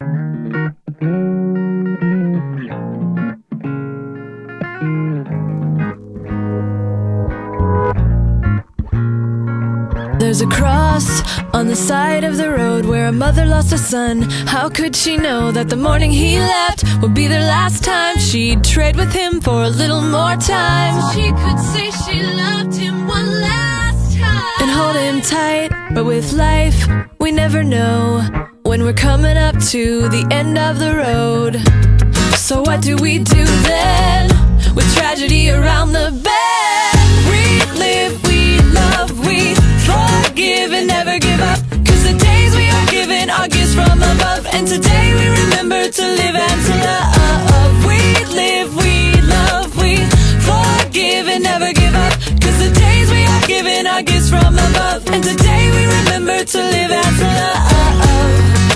There's a cross on the side of the road where a mother lost a son. How could she know that the morning he left would be the last time she'd trade with him for a little more time? So she could say she loved him one last time and hold him tight. But with life, we never know when we're coming up to the end of the road. So what do we do then, with tragedy around the bend? We live, we love, we forgive and never give up, 'cause the days we are given are gifts from above. And today we remember to live and to love. We live, we love, we forgive and never give up, 'cause the days we are given are gifts from above. And today we remember to live and to love.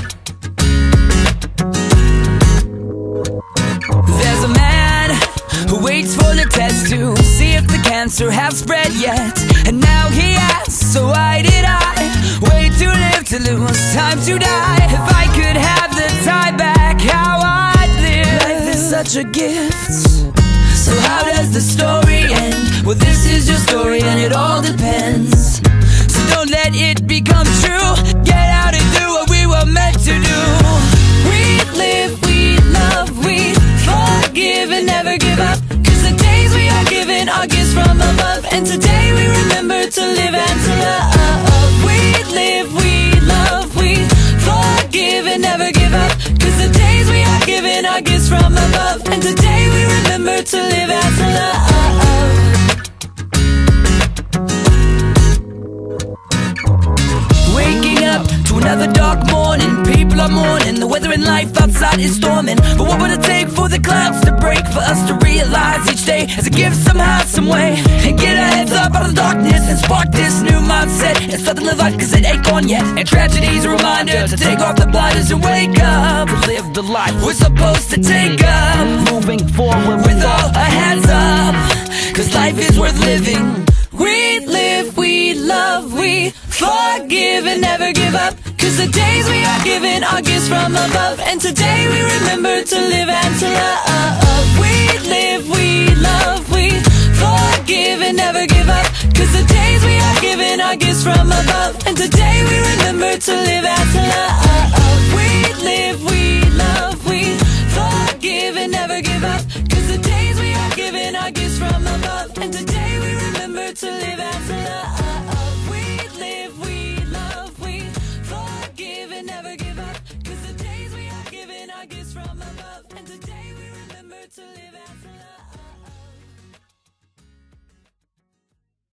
There's a man who waits for the test to see if the cancer has spread yet. And now he asks, so why did I wait to live till it was time to die? If I could have the time back, how I'd live. Life is such a gift, so how does the story end? Well, this is your story and it all depends. So don't let it become true. Get out and do what we were meant to do. We live, we love, we forgive and never give up, 'cause the days we are given are gifts from above. And today we remember to live and to love. We live, we love, we forgive and never give up, 'cause the days we are given are gifts from above. And today we remember to live and to love. Waking up to another dark morning, people are mourning, the weather in life outside is storming. But what would it take for the clouds to break, for us to realize each day as a gift somehow, some way, and get our heads up out of the darkness and spark this new mindset and start to live life, 'cause it ain't gone yet. And tragedy's a reminder to take off the blinders and wake up and live the life we're supposed to take up, moving forward with all our hands up, 'cause life is worth living. We live, we love, we forgive and never give up, 'cause the days we are given are gifts from above. And today we remember to live and to love. We live, we love, we forgive and never give up, 'cause the days we are given are gifts from above. And today we remember to live and to love. We live, we love, we forgive and never give up, 'cause the days we are given are gifts from above. And today we remember to live and to love. We live, we love, we forgive and never give up, 'cause the days we are given are gifts from above.